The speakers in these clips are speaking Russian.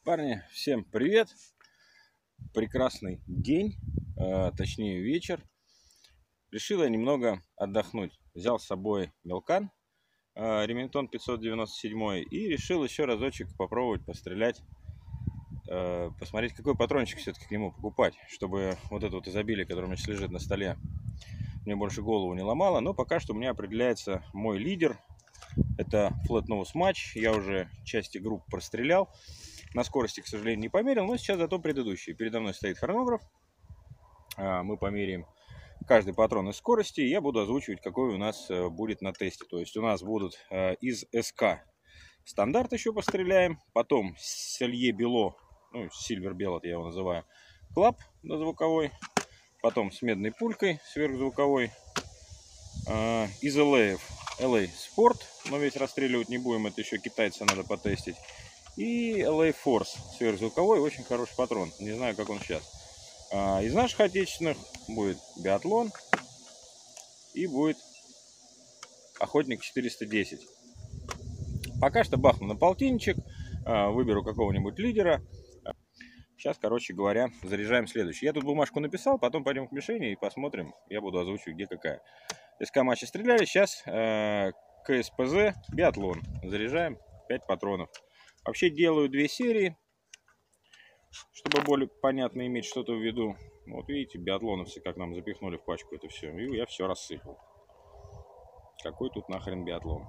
Парни, всем привет! Прекрасный день, точнее вечер. Решил я немного отдохнуть. Взял с собой Мелкан, Ремингтон 597, и решил еще разочек попробовать пострелять, посмотреть, какой патрончик все-таки к нему покупать, чтобы вот это вот изобилие, которое у меня сейчас лежит на столе, мне больше голову не ломало. Но пока что у меня определяется мой лидер. Это Flat Nose Match. Я уже части групп прострелял. На скорости, к сожалению, не померил, но сейчас зато предыдущий. Передо мной стоит хронограф. Мы померяем каждый патрон из скорости. И я буду озвучивать, какой у нас будет на тесте. То есть у нас будут из СК стандарт еще постреляем. Потом Селье Бело, ну, Silver Belot я его называю, клап дозвуковой. Потом с медной пулькой сверхзвуковой. Из LA Sport, но весь расстреливать не будем, это еще китайца надо потестить. И LA Force сверхзвуковой, очень хороший патрон, не знаю, как он сейчас. Из наших отечественных будет биатлон и будет охотник 410. Пока что бахну на полтинничек, выберу какого-нибудь лидера. Сейчас, короче говоря, заряжаем следующий. Я тут бумажку написал, потом пойдем к мишени и посмотрим. Я буду озвучивать, где какая. СК-матчи стреляли, сейчас КСПЗ биатлон. Заряжаем 5 патронов. Вообще делаю 2 серии, чтобы более понятно иметь что-то в виду. Вот видите, биатлоновцы как нам запихнули в пачку это все. И я все рассыпал. Какой тут нахрен биатлон?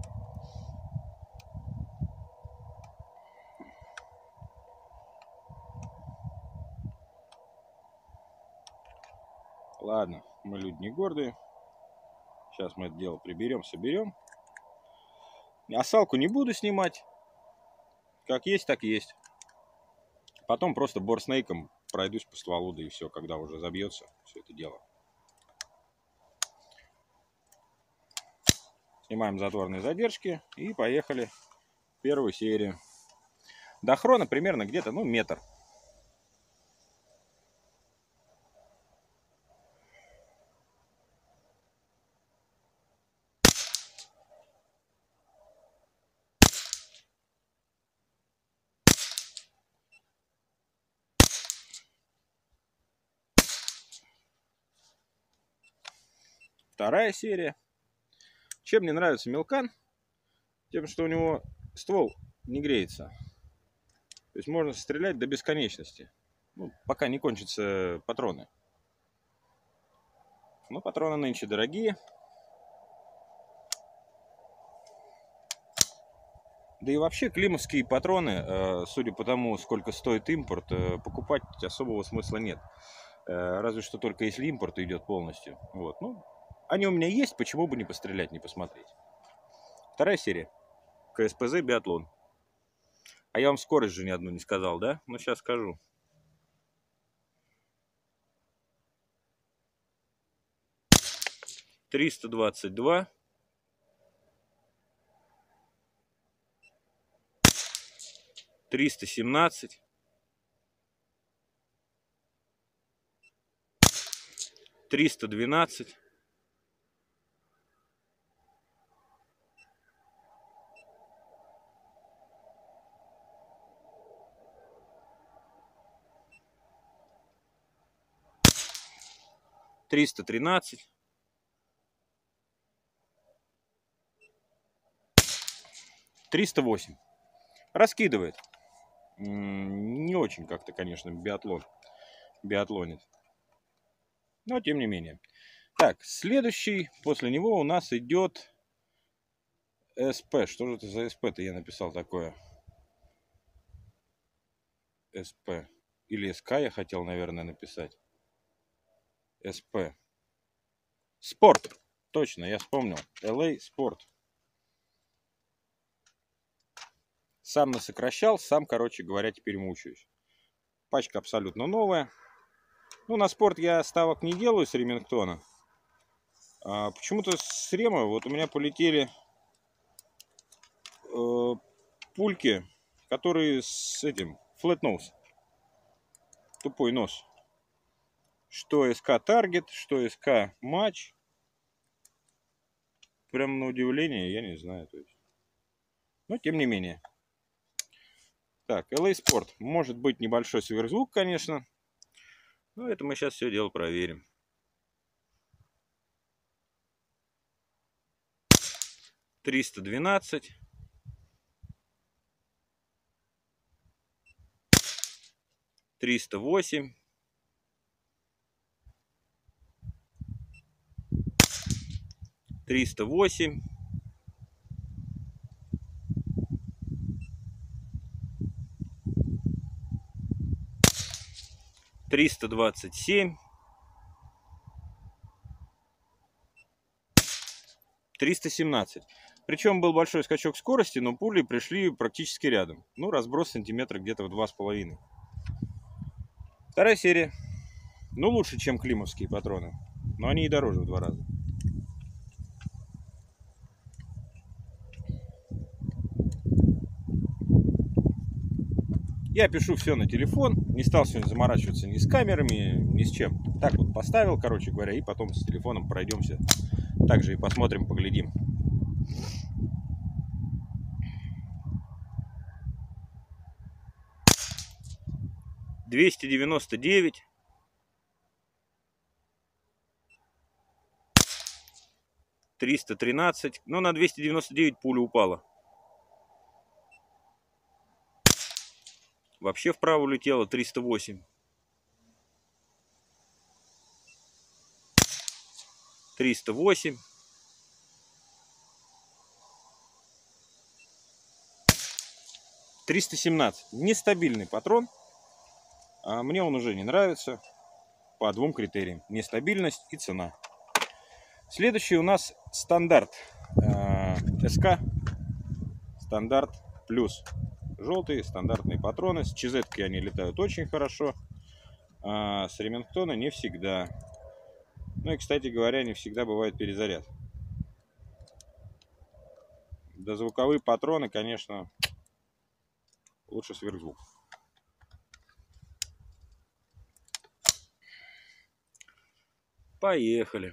Ладно, мы люди не гордые. Сейчас мы это дело приберем, соберем. Осалку не буду снимать. Как есть, так есть. Потом просто борснейком пройдусь по стволу, да и все, когда уже забьется все это дело. Снимаем затворные задержки и поехали в первую серию. До хрона примерно где-то, ну, метр. Вторая серия. Чем мне нравится Мелкан? Тем, что у него ствол не греется. То есть можно стрелять до бесконечности. Ну, пока не кончатся патроны. Но патроны нынче дорогие. Да и вообще климовские патроны, судя по тому, сколько стоит импорт, покупать особого смысла нет. Разве что только если импорт идет полностью. Вот. Ну, они у меня есть, почему бы не пострелять, не посмотреть. Вторая серия. КСПЗ биатлон. А я вам скорость же ни одну не сказал, да? Ну, сейчас скажу. $322. 317. 312. 313. 308. Раскидывает. Не очень как-то, конечно, биатлонит. Но тем не менее. Так, следующий после него у нас идет СП. Что же это за СП-то я написал такое? СП. Или СК я хотел, наверное, написать. СП. Спорт. Точно, я вспомнил. LA Спорт. Сам насокращал, сам, короче говоря, теперь мучаюсь. Пачка абсолютно новая. Ну, на спорт я ставок не делаю с Ремингтона. Почему-то с Рема вот у меня полетели пульки, которые с этим, Flat Nose. Тупой нос. Что СК Target, что СК Match. Прям на удивление, я не знаю. То есть. Но тем не менее. Так, LA Sport. Может быть небольшой сверхзвук, конечно. Но это мы сейчас все дело проверим. 312. 308. 308. 327. 317. Причем был большой скачок скорости, но пули пришли практически рядом. Ну, разброс сантиметра где-то в 2,5. Вторая серия. Ну, лучше, чем климовские патроны. Но они и дороже в 2 раза. Я пишу все на телефон. Не стал сегодня заморачиваться ни с камерами, ни с чем. Так вот поставил, короче говоря, и потом с телефоном пройдемся. Также и посмотрим, поглядим. $299. 313. Но на 299 пуля упала. Вообще вправо улетело 308. 308. 317. Нестабильный патрон. Мне он уже не нравится. По 2 критериям. Нестабильность и цена. Следующий у нас стандарт. СК. Стандарт плюс. Желтые стандартные патроны. С ЧЗ-ки они летают очень хорошо. А с Ремингтона не всегда. Ну и, кстати говоря, не всегда бывает перезаряд. Дозвуковые патроны, конечно, лучше сверхзвук. Поехали.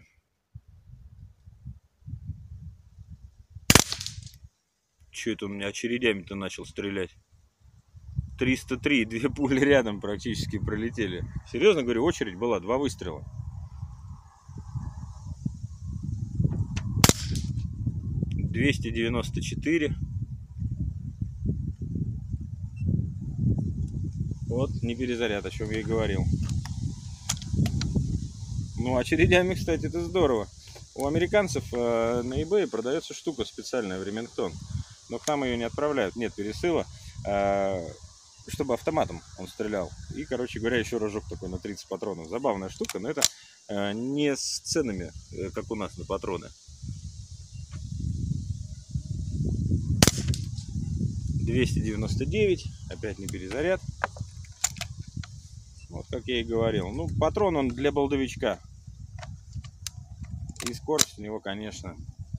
Че это у меня очередями-то начал стрелять? 303, 2 пули рядом практически пролетели. Серьезно говорю, очередь была, 2 выстрела. 294. Вот, не перезаряд, о чем я и говорил. Ну, очередями, кстати, это здорово. У американцев на eBay продается штука специальная в Ремингтон. Но к нам ее не отправляют, нет пересыла. Чтобы автоматом он стрелял. И, короче говоря, еще рожок такой на 30 патронов. Забавная штука, но это не с ценами, как у нас на патроны. 299. Опять не перезаряд. Вот как я и говорил. Ну, патрон он для болдовичка. И скорость у него, конечно,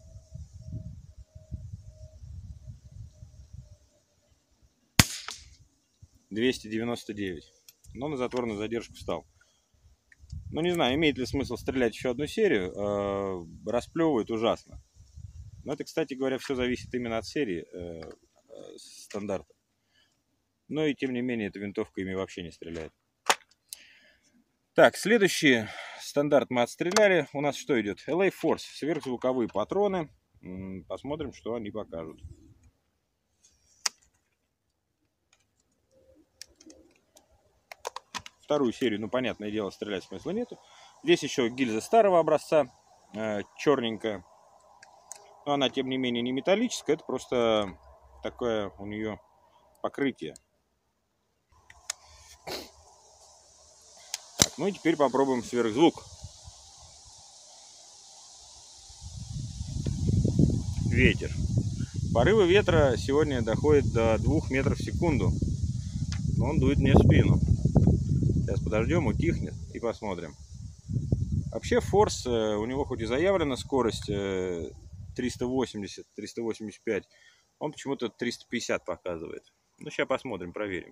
$299. Но на затворную задержку встал. Ну, не знаю, имеет ли смысл стрелять еще одну серию. Расплевывает ужасно. Но это, кстати говоря, все зависит именно от серии стандарта. Но и тем не менее, эта винтовка ими вообще не стреляет. Так, следующий стандарт мы отстреляли. У нас что идет? LA Force. Сверхзвуковые патроны. Посмотрим, что они покажут. Вторую серию, ну, понятное дело, стрелять смысла нету. Здесь еще гильза старого образца. Черненькая. Но она, тем не менее, не металлическая. Это просто такое у нее покрытие. Так, ну и теперь попробуем сверхзвук. Ветер. Порывы ветра сегодня доходят до 2 метров в секунду. Но он дует мне в спину. Сейчас подождем, утихнет и посмотрим. Вообще форс, у него хоть и заявлена скорость 380-385, он почему-то 350 показывает. Ну, сейчас посмотрим, проверим.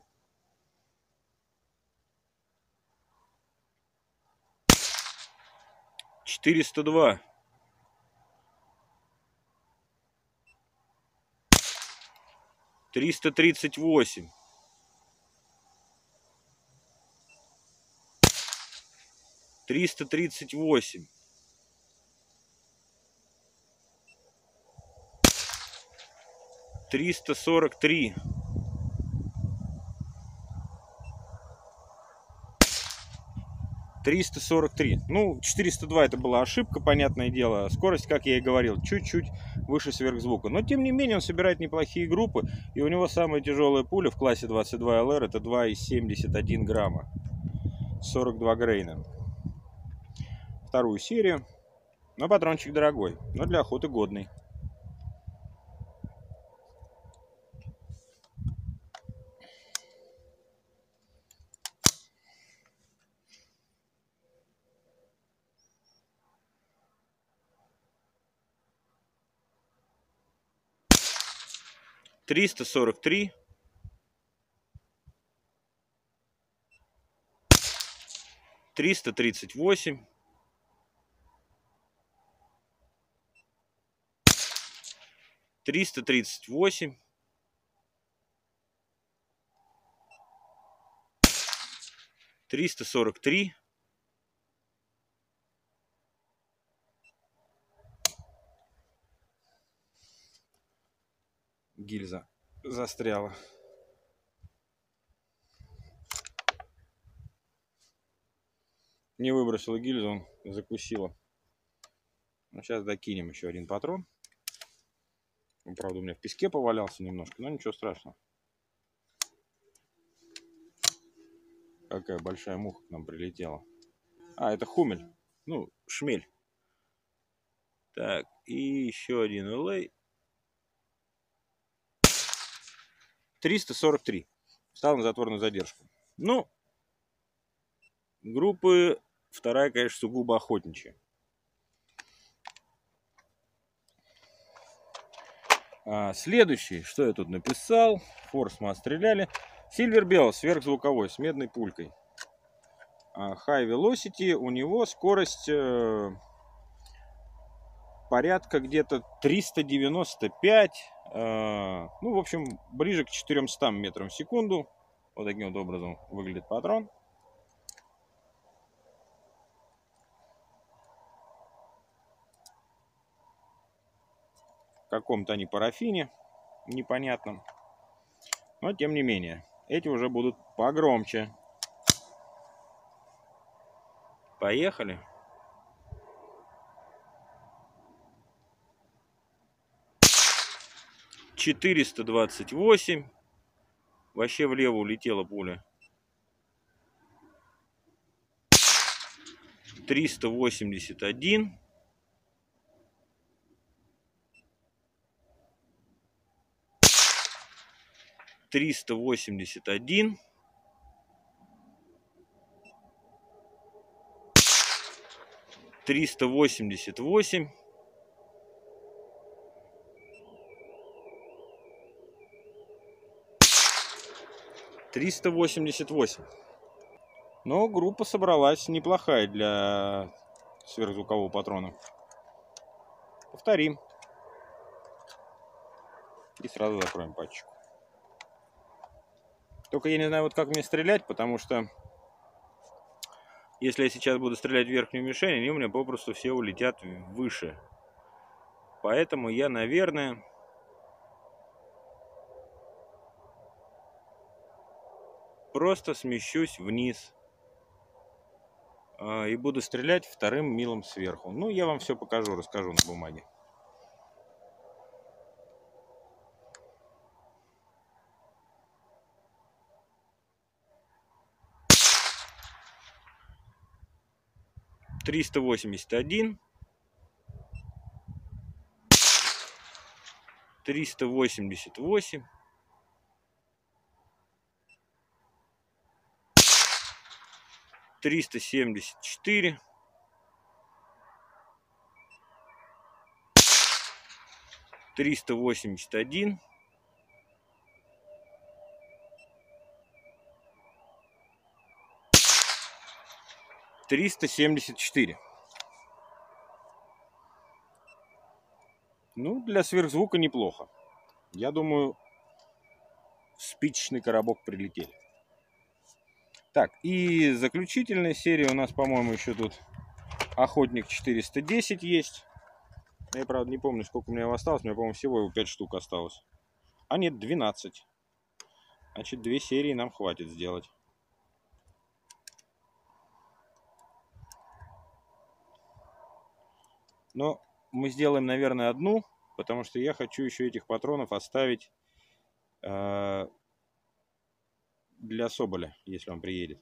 $402. 338. 338. 343. 343. Ну, 402 это была ошибка, понятное дело. Скорость, как я и говорил, чуть-чуть выше сверхзвука. Но, тем не менее, он собирает неплохие группы. И у него самая тяжелая пуля в классе 22 ЛР это 2,71 грамма. 42 грейна. Вторую серию. Но патрончик дорогой, но для охоты годный. Триста 343. 338. 338. 343. 'Гильза застряла. Не выбросила гильзу, он закусила. Ну, сейчас докинем еще один патрон. Он, правда, у меня в песке повалялся немножко, но ничего страшного. Какая большая муха к нам прилетела. А, это хумель. Ну, шмель. Так, и еще один LA. 343. Встал на затворную задержку. Ну, группы вторая, конечно, сугубо охотничья. Следующий, что я тут написал. Форс мы отстреляли. Silver Bell сверхзвуковой с медной пулькой. High Velocity, у него скорость порядка где-то 395. Ну, в общем, ближе к 400 метрам в секунду. Вот таким вот образом выглядит патрон. В каком-то они парафине непонятном. Но, тем не менее, эти уже будут погромче. Поехали. $428. Вообще влево улетела пуля. 381. 381. 388. 388. Но группа собралась неплохая для сверхзвукового патрона. Повторим. И сразу закроем пачку. Только я не знаю, вот как мне стрелять, потому что если я сейчас буду стрелять в верхнюю мишень, они у меня попросту все улетят выше. Поэтому я, наверное, просто смещусь вниз и буду стрелять вторым милом сверху. Ну, я вам все покажу, расскажу на бумаге. $381. 388. 374. 381. 374. Ну, для сверхзвука неплохо. Я думаю, в спичечный коробок прилетели. Так, и заключительная серия у нас, по-моему, еще тут Охотник 410 есть. Я, правда, не помню, сколько у меня его осталось. У меня, по-моему, всего его 5 штук осталось. А нет, 12. Значит, 2 серии нам хватит сделать. Но мы сделаем, наверное, одну, потому что я хочу еще этих патронов оставить для Соболя, если он приедет.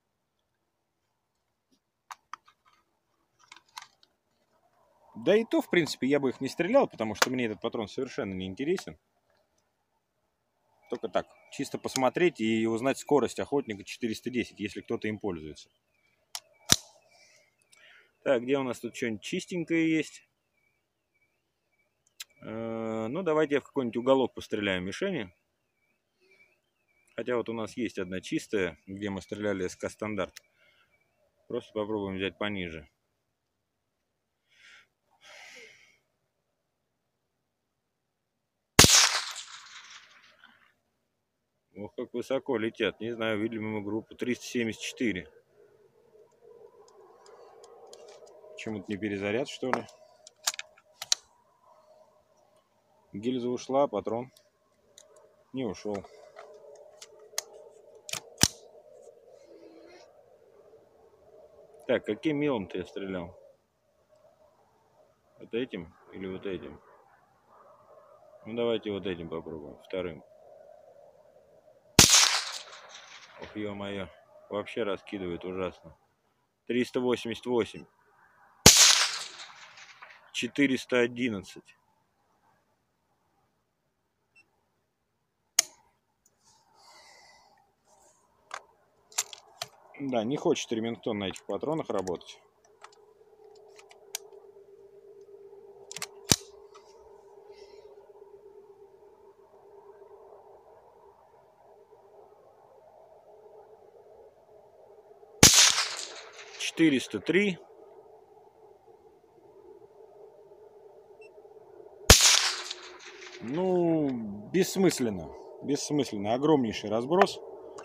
Да и то, в принципе, я бы их не стрелял, потому что мне этот патрон совершенно не интересен. Только так, чисто посмотреть и узнать скорость охотника 410, если кто-то им пользуется. Так, где у нас тут что-нибудь чистенькое есть? Ну, давайте я в какой-нибудь уголок постреляю мишени. Хотя вот у нас есть одна чистая, где мы стреляли СК стандарт. Просто попробуем взять пониже. Ох, как высоко летят. Не знаю, видели мы группу 374. Почему-то не перезаряд, что ли? Гильза ушла, патрон не ушел. Так, каким мелом-то я стрелял? Вот этим или вот этим? Ну, давайте вот этим попробуем, вторым. Ох, ё-моё, вообще раскидывает ужасно. 388. 411. Да, не хочет Ремингтон на этих патронах работать. $403. Ну, бессмысленно. Бессмысленно. Огромнейший разброс.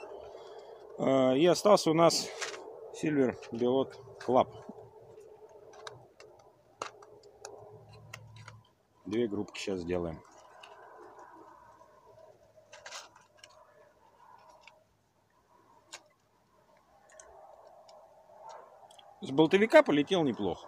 И остался у нас Silver Belot Club. 2 группки сейчас сделаем. С болтовика полетел неплохо.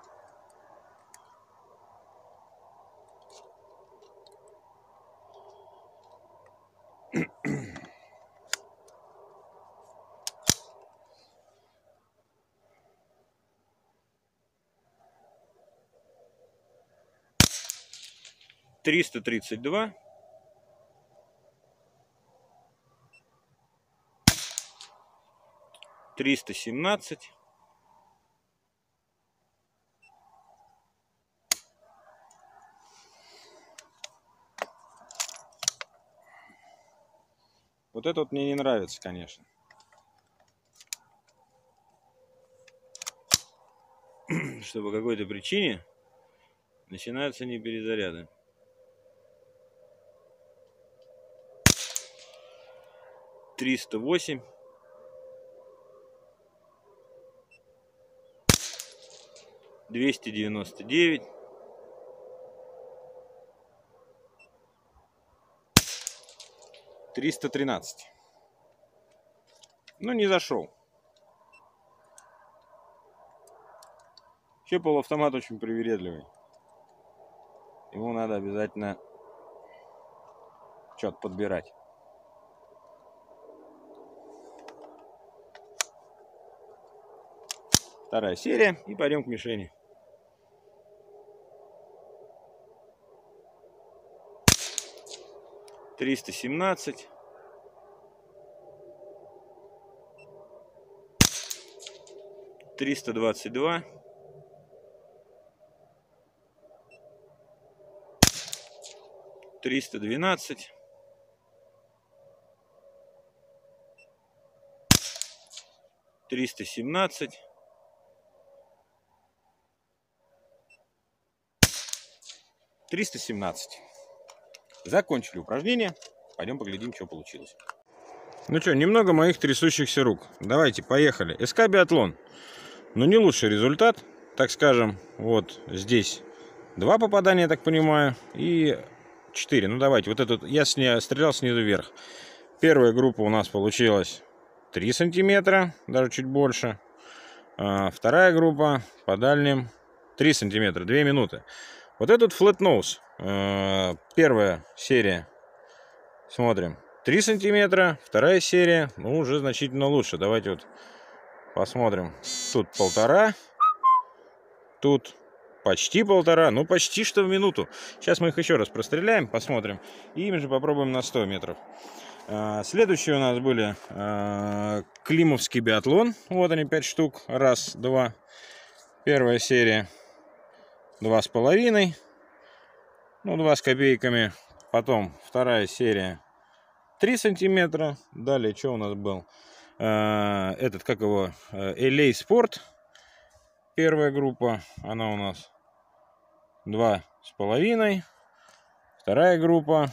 $332. 317. 'Вот это вот мне не нравится, конечно. Что по какой-то причине начинаются неперезаряды. 308. 299. 313. Ну, не зашел. Вообще полуавтомат очень привередливый. Ему надо обязательно что-то подбирать. Вторая серия. И пойдем к мишени. $317. 322. 312. 317. 317. Закончили упражнение. Пойдем поглядим, что получилось. Ну что, немного моих трясущихся рук. Давайте, поехали. СК Биатлон. Ну, не лучший результат, так скажем. Вот здесь 2 попадания, я так понимаю, и 4. Ну, давайте, вот этот я стрелял снизу вверх. Первая группа у нас получилась 3 сантиметра, даже чуть больше. Вторая группа по дальним 3 сантиметра, 2 минуты. Вот этот flat nose. Первая серия. Смотрим. 3 сантиметра. Вторая серия. Ну, уже значительно лучше. Давайте вот посмотрим. Тут 1,5. Тут почти 1,5. Ну, почти что в минуту. Сейчас мы их еще раз простреляем, посмотрим. И ими же попробуем на 100 метров. Следующие у нас были Климовский биатлон. Вот они, 5 штук. Раз, два. Первая серия 2,5. Ну, 2 с копейками. Потом вторая серия 3 сантиметра. Далее, что у нас был? Этот, как его? LA Sport. Первая группа. Она у нас 2,5. Вторая группа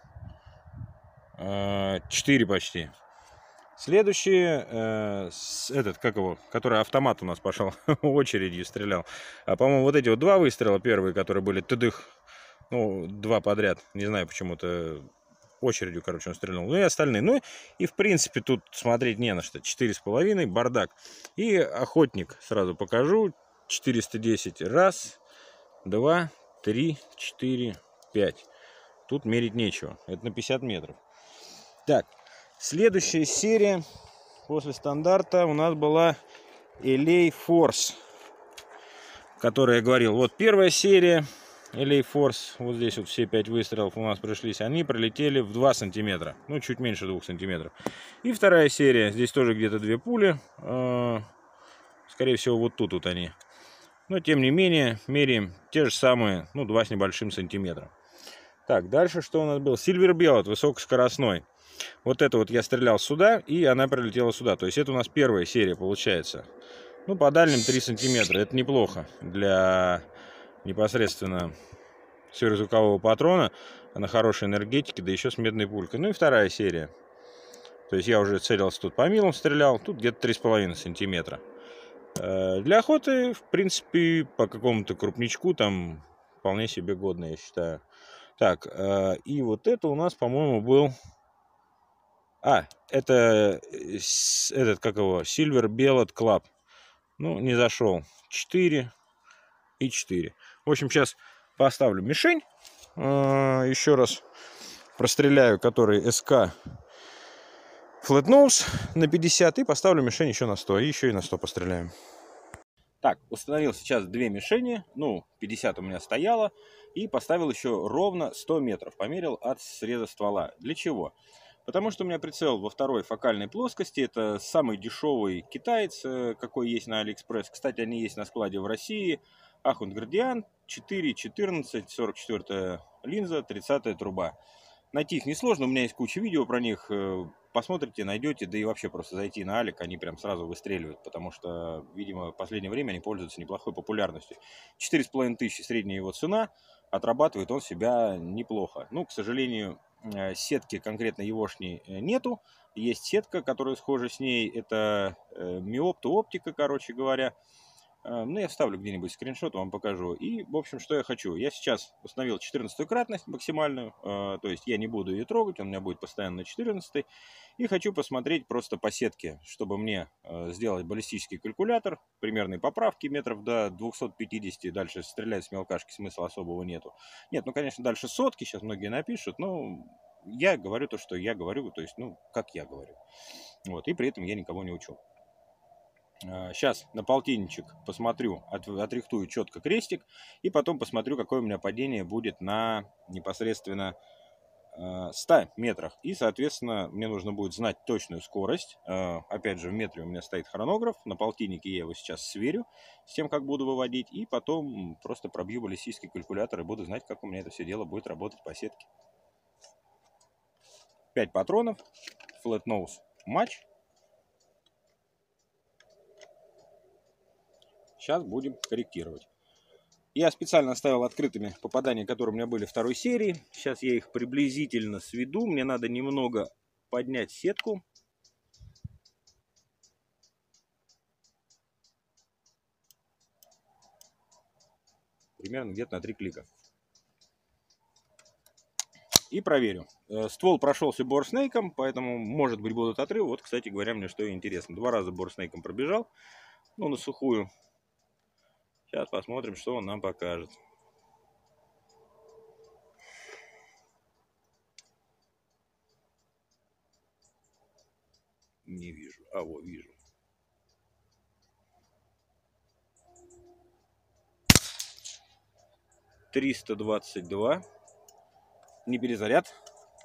4 почти. Следующий, этот, как его, который автомат у нас пошел, очередью стрелял. По-моему, вот эти вот 2 выстрела первые, которые были тыдых, ну, 2 подряд. Не знаю, почему-то очередью, короче, он стрельнул. Ну и остальные. Ну и, в принципе, тут смотреть не на что. 4,5, бардак. И охотник, сразу покажу. 410. Раз, два, 3, 4, 5. Тут мерить нечего. Это на 50 метров. Так, следующая серия после стандарта у нас была LA Force, которая я говорил. Вот первая серия LA Force, вот здесь вот все 5 выстрелов у нас пришлись, они пролетели в 2 сантиметра, ну чуть меньше 2 сантиметров. И вторая серия, здесь тоже где-то 2 пули, скорее всего вот тут вот они. Но тем не менее меряем те же самые, ну 2 с небольшим сантиметра. Так, дальше что у нас был? Silver Bellet, высокоскоростной. Вот это вот я стрелял сюда, и она прилетела сюда. То есть это у нас первая серия получается. Ну, по дальним 3 сантиметра. Это неплохо для непосредственно сверхзвукового патрона. На хорошей энергетике, да еще с медной пулькой. Ну и вторая серия. То есть я уже целился тут по милам, стрелял. Тут где-то 3,5 сантиметра. Для охоты, в принципе, по какому-то крупничку там вполне себе годно, я считаю. Так, и вот это у нас, по-моему, был... это этот, как его, Silver Bellet Club. Ну, не зашел. 4 и 4. В общем, сейчас поставлю мишень. Еще раз простреляю, который СК Flat Nose на 50. И поставлю мишень еще на 100. И еще и на 100 постреляем. Так, установил сейчас 2 мишени. Ну, 50 у меня стояло. И поставил еще ровно 100 метров. Померил от среза ствола. Для чего? Потому что у меня прицел во второй фокальной плоскости. Это самый дешевый китаец, какой есть на Алиэкспресс. Кстати, они есть на складе в России. Ахунд Градиан 4.14, 44 линза, 30 труба. Найти их несложно, у меня есть куча видео про них. Посмотрите, найдете, да и вообще просто зайти на Алик, они прям сразу выстреливают, потому что, видимо, в последнее время они пользуются неплохой популярностью. 4500 средняя его цена, отрабатывает он себя неплохо. Ну, к сожалению, сетки конкретно егошней нету. Есть сетка, которая схожа с ней, это Миопто оптика, короче говоря. Ну, я вставлю где-нибудь скриншот, вам покажу. И, в общем, что я хочу. Я сейчас установил 14-ю кратность максимальную. То есть я не буду ее трогать, он у меня будет постоянно на 14-й. И хочу посмотреть просто по сетке, чтобы мне сделать баллистический калькулятор. Примерные поправки метров до 250. Дальше стрелять с мелкашки смысла особого нету. Нет, ну, конечно, дальше сотки. Сейчас многие напишут. Но я говорю то, что я говорю. То есть, ну, как я говорю. Вот. И при этом я никого не учу. Сейчас на полтинничек посмотрю, отрихтую четко крестик, и потом посмотрю, какое у меня падение будет на непосредственно 100 метрах. И, соответственно, мне нужно будет знать точную скорость. Опять же, в метре у меня стоит хронограф, на полтиннике я его сейчас сверю с тем, как буду выводить, и потом просто пробью баллистический калькулятор и буду знать, как у меня это все дело будет работать по сетке. 5 патронов, Flat Nose матч. Сейчас будем корректировать. Я специально оставил открытыми попадания, которые у меня были второй серии. Сейчас я их приблизительно сведу. Мне надо немного поднять сетку. примерно где-то на 3 клика. И проверю. Ствол прошелся борснейком, поэтому, может быть, будут отрывы. Вот, кстати говоря, мне что интересно. 2 раза борснейком пробежал, ну, на сухую. Сейчас посмотрим, что он нам покажет. Не вижу. А, вот, вижу. $322. Не перезаряд.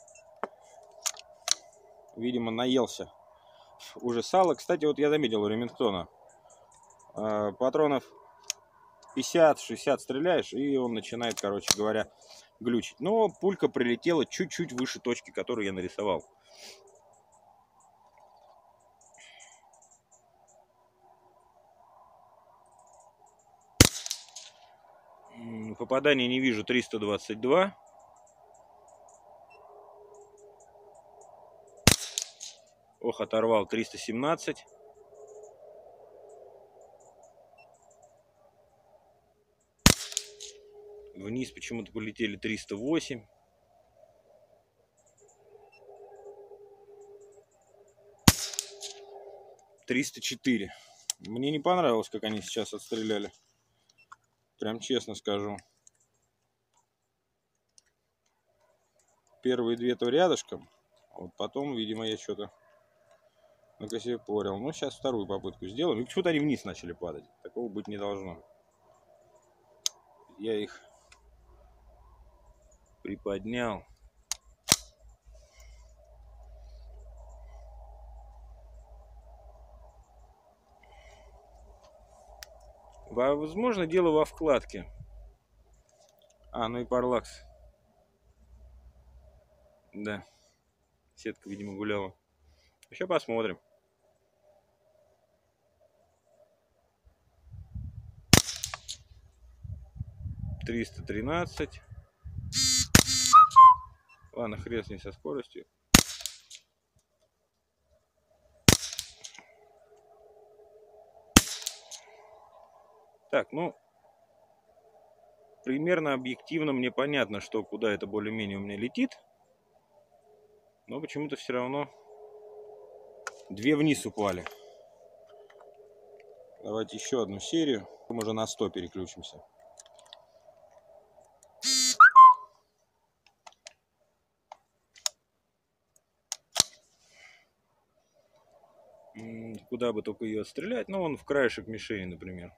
Видимо, наелся уже сало. Кстати, вот я заметил у Ремингтона. Патронов 50-60 стреляешь, и он начинает, короче говоря, глючить. Но пулька прилетела чуть-чуть выше точки, которую я нарисовал. Попадания не вижу. 322. Ох, оторвал. 317. Вниз почему-то полетели 308. $304. Мне не понравилось, как они сейчас отстреляли. Прям честно скажу. Первые 2-то рядышком. А вот потом, видимо, я что-то накосипорил. Ну, сейчас вторую попытку сделаем. И почему-то они вниз начали падать. Такого быть не должно. Я их приподнял. Возможно, дело во вкладке. Ну и парлакс. Да. Сетка, видимо, гуляла. Сейчас посмотрим. $313. Ладно, хрен с ней со скоростью. Так, ну, примерно объективно мне понятно, что куда это более-менее у меня летит. Но почему-то все равно 2 вниз упали. Давайте еще одну серию. Мы уже на 100 переключимся. Куда бы только ее отстрелять? Ну, вон в краешек мишени, например.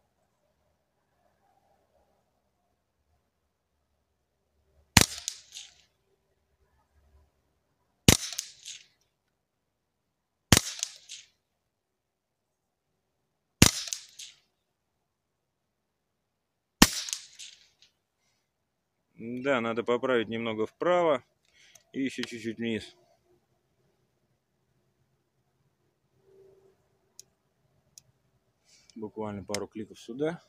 Да, надо поправить немного вправо и еще чуть-чуть вниз. Буквально пару кликов сюда.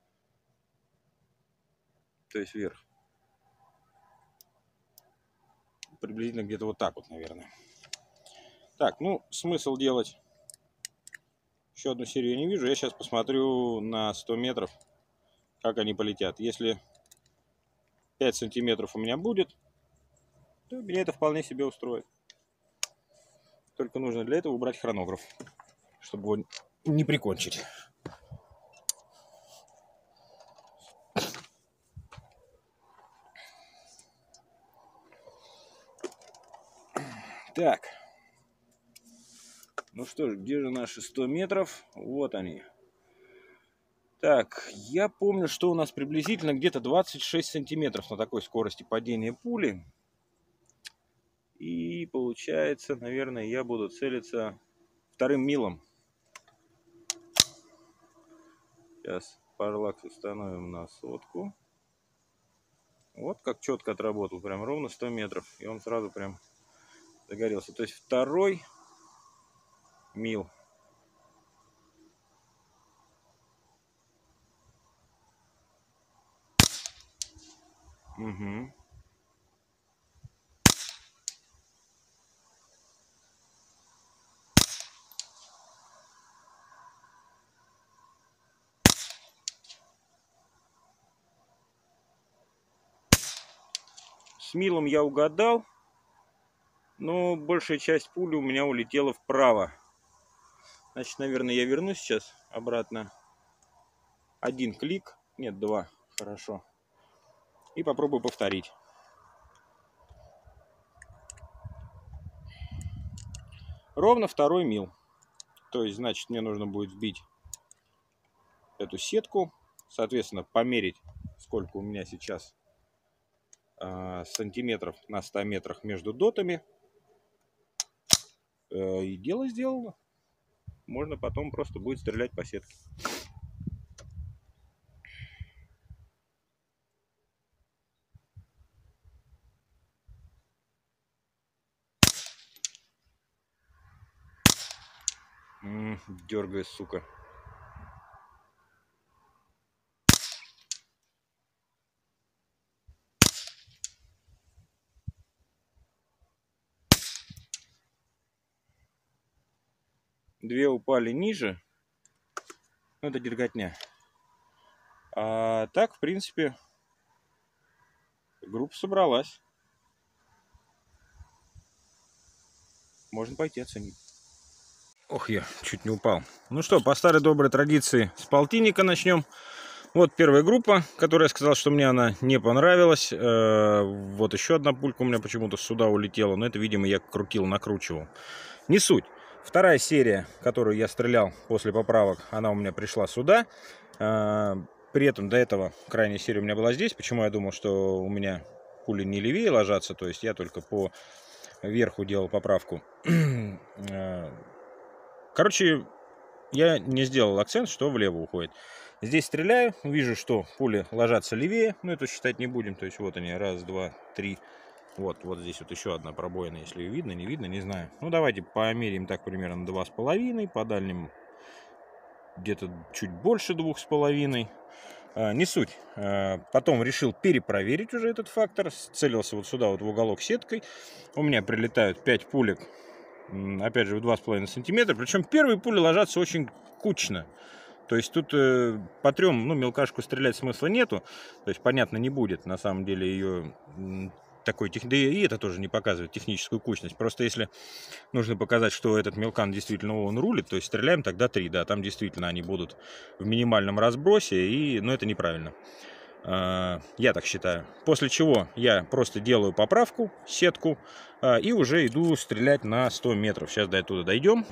То есть вверх. Приблизительно где-то вот так вот, наверное. Так, ну, смысл делать еще одну серию я не вижу. Я сейчас посмотрю на 100 метров, как они полетят. Если 5 сантиметров у меня будет, то меня это вполне себе устроит. Только нужно для этого убрать хронограф, чтобы его не прикончить. Так. Ну что ж, где же наши 100 метров? Вот они. Так, я помню, что у нас приблизительно где-то 26 сантиметров на такой скорости падения пули. И получается, наверное, я буду целиться вторым милом. Сейчас парлакс установим на 100. Вот как четко отработал, прям ровно 100 метров. И он сразу прям загорелся. То есть второй мил. Угу. С милом я угадал, но большая часть пули у меня улетела вправо. Значит, наверное, я вернусь сейчас обратно. Один клик, нет, два, хорошо. И попробую повторить. Ровно второй мил. То есть, значит, мне нужно будет сбить эту сетку. Соответственно, померить, сколько у меня сейчас сантиметров на 100 метрах между дотами. И дело сделано. Можно потом просто будет стрелять по сетке. Дергает, сука. Две упали ниже. Ну, это дерготня. А так, в принципе, группа собралась. Можно пойти оценить. Ох, я чуть не упал. Ну что, по старой доброй традиции с полтинника начнем. Вот первая группа, которая сказала, что мне она не понравилась. Вот еще одна пулька у меня почему-то сюда улетела. Но это, видимо, я крутил, накручивал. Не суть. Вторая серия, которую я стрелял после поправок, она у меня пришла сюда. При этом до этого крайняя серия у меня была здесь. Почему я думал, что у меня пули не левее ложатся. То есть я только по верху делал поправку. Короче, я не сделал акцент, что влево уходит. Здесь стреляю, вижу, что пули ложатся левее. Но это считать не будем. То есть вот они, раз, два, три. Вот здесь вот еще одна пробоина, если ее видно, не видно, не знаю. Ну, давайте померяем так примерно 2,5. По дальним где-то чуть больше 2,5. Не суть. Потом решил перепроверить уже этот фактор. Целился вот сюда, вот в уголок сеткой. У меня прилетают 5 пулек, опять же, в 2,5 сантиметра. Причем первые пули ложатся очень кучно. То есть тут по трем, ну, мелкашку стрелять смысла нету. То есть, понятно, не будет. На самом деле ее такой, да и это тоже не показывает техническую кучность. Просто если нужно показать, что этот мелкан действительно он рулит, то есть стреляем тогда 3. Да, там действительно они будут в минимальном разбросе, но это неправильно. Я так считаю. После чего я просто делаю поправку, сетку, и уже иду стрелять на 100 метров. Сейчас до туда дойдем.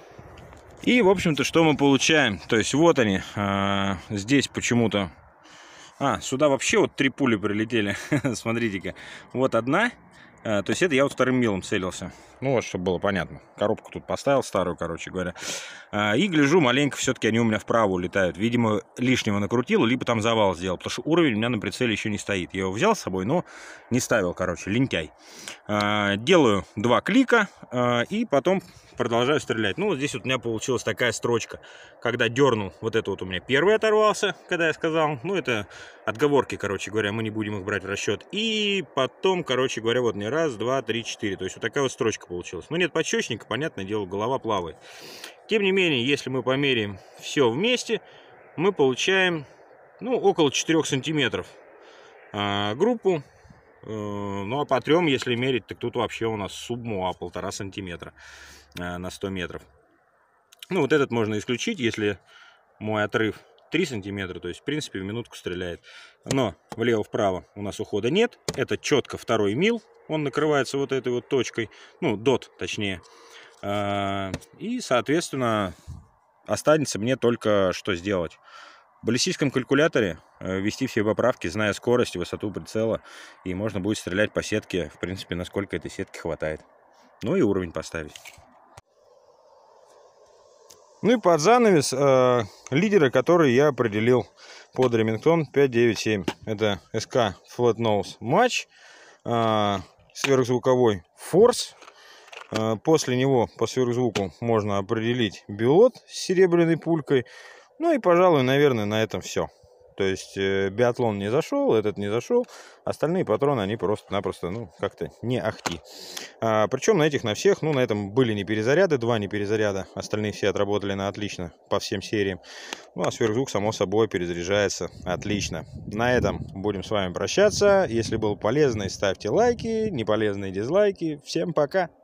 И, в общем-то, что мы получаем? То есть, вот они. Здесь почему-то... сюда вообще вот 3 пули прилетели. Смотрите-ка. Вот одна. То есть, это я вот вторым милом целился. Ну, вот, чтобы было понятно. Коробку тут поставил старую, короче говоря. И гляжу, маленько все-таки они у меня вправо улетают. Видимо, лишнего накрутил, либо там завал сделал. Потому что уровень у меня на прицеле еще не стоит. Я его взял с собой, но не ставил, короче, лентяй. Делаю 2 клика и потом продолжаю стрелять. Ну, вот здесь вот у меня получилась такая строчка. Когда дернул, вот это вот у меня первый оторвался, когда я сказал. Ну, это отговорки, короче говоря, мы не будем их брать в расчет. И потом, короче говоря, вот не раз, два, три, четыре. То есть вот такая вот строчка получилась. Ну, нет подщечника, понятное дело, голова плавает. Тем не менее, если мы померяем все вместе, мы получаем, ну, около 4 сантиметров группу. Ну, а по 3, если мерить, так тут вообще у нас субмуа 1,5 сантиметра на 100 метров. Ну, вот этот можно исключить, если мой отрыв 3 сантиметра, то есть, в принципе, в минутку стреляет. Но влево-вправо у нас ухода нет. Это четко второй мил, он накрывается вот этой вот точкой, ну, дот, точнее. И, соответственно, останется мне только что сделать. В баллистическом калькуляторе ввести все поправки, зная скорость и высоту прицела, и можно будет стрелять по сетке, в принципе, насколько этой сетки хватает. Ну и уровень поставить. Ну и под занавес лидеры, которые я определил под Remington 597. Это SK Flat Nose Match, сверхзвуковой Force. После него по сверхзвуку можно определить Biot с серебряной пулькой. Ну и, пожалуй, наверное, на этом все. То есть биатлон не зашел, этот не зашел. Остальные патроны, они просто-напросто, ну, как-то не ахти. Причем на этих, на всех, ну, на этом были не перезаряды, 2 не перезаряда. Остальные все отработали на отлично по всем сериям. Ну, а сверхзвук, само собой, перезаряжается отлично. На этом будем с вами прощаться. Если было полезно, ставьте лайки, не полезные дизлайки. Всем пока!